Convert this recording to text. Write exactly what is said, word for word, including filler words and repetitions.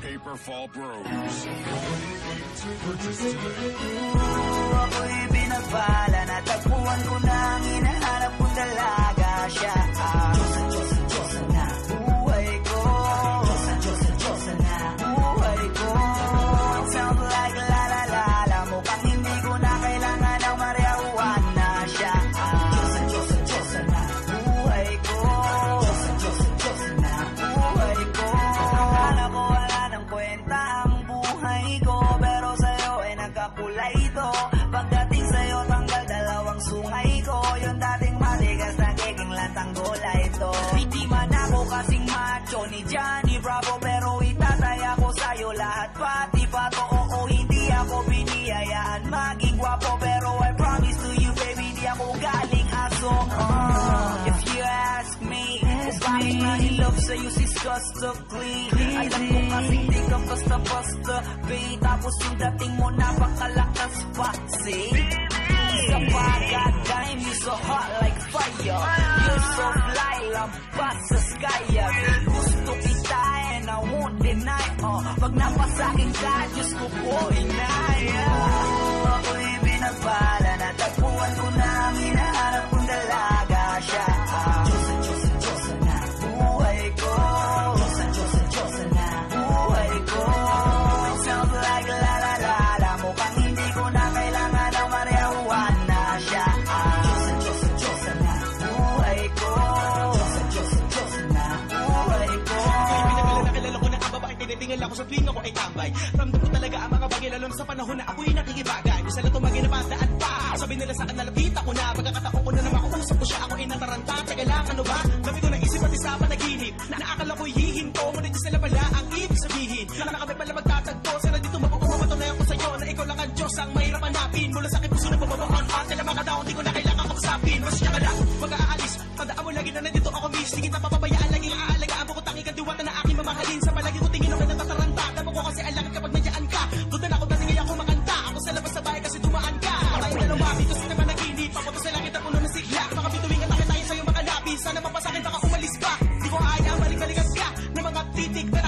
Paper Fall Bros. Purchase today. Ako'y binagpala, natagpuan ko na ang hinahanap kong dalaga siya. Dyosa, Dyosa, Dyosa na buhay ko. Dyosa, Dyosa, Dyosa na buhay ko. Sounds like la la la la, mukhang hindi ko na kailangan ng marijuana siya. Dyosa, Dyosa, Dyosa na buhay ko. Dyosa, Dyosa, Dyosa na buhay ko. Akala ko wala ng kwenta ang buhay ko, pero sa'yo ay nagkakulay ito. Pagdating sa'yo tanggal dalawang sungay ko, yung dating matigas nagiging lantang gola ito. Hindi man ako kasing macho ni Johnny Bravo, pero itataya ko sa'yo lahat pati pato. Oo, hindi ako biniyayaan maging gwapo, pero I promise to you baby, di ako galing asong. uh, If you ask me, kung bakit na in love sa'yo si Skusta, Clee, alam ko kasi di ka basta-basta, babe. Tapos yung dating mo napakalakas pa, see? Sa pagkadime, you so hot like fire. You're so fly, lampas sa sky. Gusto kita and I won't deny. uh, Pag napasakin ka, Diyos ko po inaya. Ako'y binagpala, natagpuan ko na ang hinahanap kong dalaga siya. Dyosa, Dyosa, Dyosa na buhay ko. Dyosa, Dyosa, Dyosa na buhay ko. Sounds like la la la la, mukhang hindi ko na kailangan ng marijuana siya. Dyosa, Dyosa, Dyosa na buhay ko. Dyosa, Dyosa, Dyosa na buhay ko. Ay, pinagala na kilala ko na ang babae, tinitingala ko sa tuwing ako ay tambay. Ramdam ko talaga ang mga bagay, lalo na sa panahon na ako'y nakikibagay. Bisa lang tumagin na pataan pa, sabi nila sa akin nalapit ako na. Pagkakataon ko na naman kung usap ko siya, ako'y nataranta. Teka lang, ano ba? Dami ko na isip at isa panaginip, na naakala ko'y hihinto, ngunit sila pala ang ibig sabihin. Na kami pala magtatagpo, sana dito mapapumapatunayan ko sa'yo na ikaw lang ang Diyos ang mahirap hanapin. Mula sa aking puso na pababaan at sila mga daon, di ko na kailangan kausapin. Masya ka na, mag-aalis, tandaan mo lagi na nandito ako miss. Di kita papabayaan, laging aalagaan mo ko tanging ang diwata na aking mamahalin. Sa palagi ko tingin ako natataranta, damo ko kasi alakad kapag nandiyan ka. Doon na ako dating ako makanta, ako sa labas sa bahay kasi dumaan ka. Tayong dalawa, dito sa naman naginip, ako to sa langit at puno ng sigla. Baka bituwing at tayo tayo sa'yo makalapis, sana mapasakin baka umalis ka. Di ko ayaw, balik-balikan ka, na mga titik.